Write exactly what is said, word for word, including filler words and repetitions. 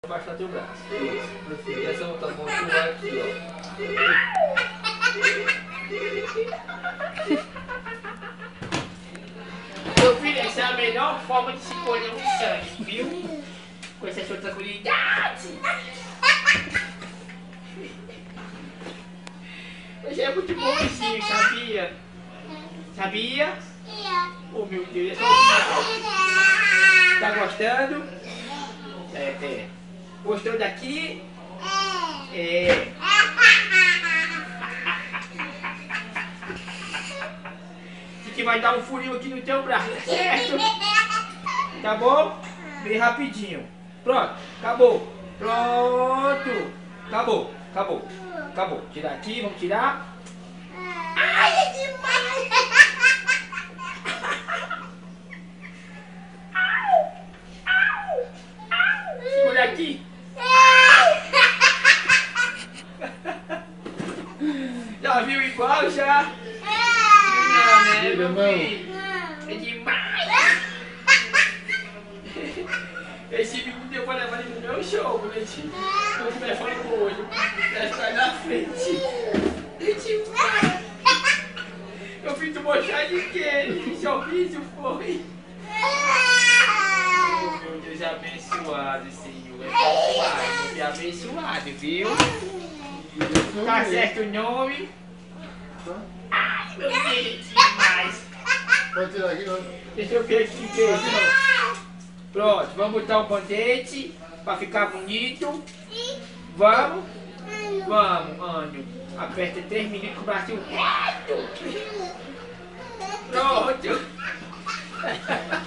Abaixar teu braço. Isso. E essa outra mão tu vai aqui, ó. Meu filho, essa é a melhor forma de se colher um sangue, viu? Com essa sua tranquilidade. Mas é muito bonzinho, sabia? Sabia? Oh meu Deus, é só o final. Tá gostando? É, é. Gostou daqui? É. Que vai dar um furinho aqui no teu braço, certo? Tá bom? Bem rapidinho. Pronto, acabou. Pronto. Acabou, acabou. Acabou. Tirar aqui, vamos tirar. Ai, é demais! Segura aqui. Já viu igual já? Não, né, meu filho? É demais! Esse menino deu pra levar ele no meu show, quando ele estiver fora do olho. Deve estar na frente. É demais! Eu fiz tu mostrar de quê? Showbiz foi. Oh, meu Deus, abençoado, Senhor. Abençoado, abençoado, viu? Tá certo o nome? Ai, meu Deus, demais! Pode tirar aqui, não? Deixa eu ver aqui o que é isso. Pronto, vamos botar o band-aid pra ficar bonito. Vamos? Vamos, Anjo. Aperta três minutos com o bracinho reto. Pronto.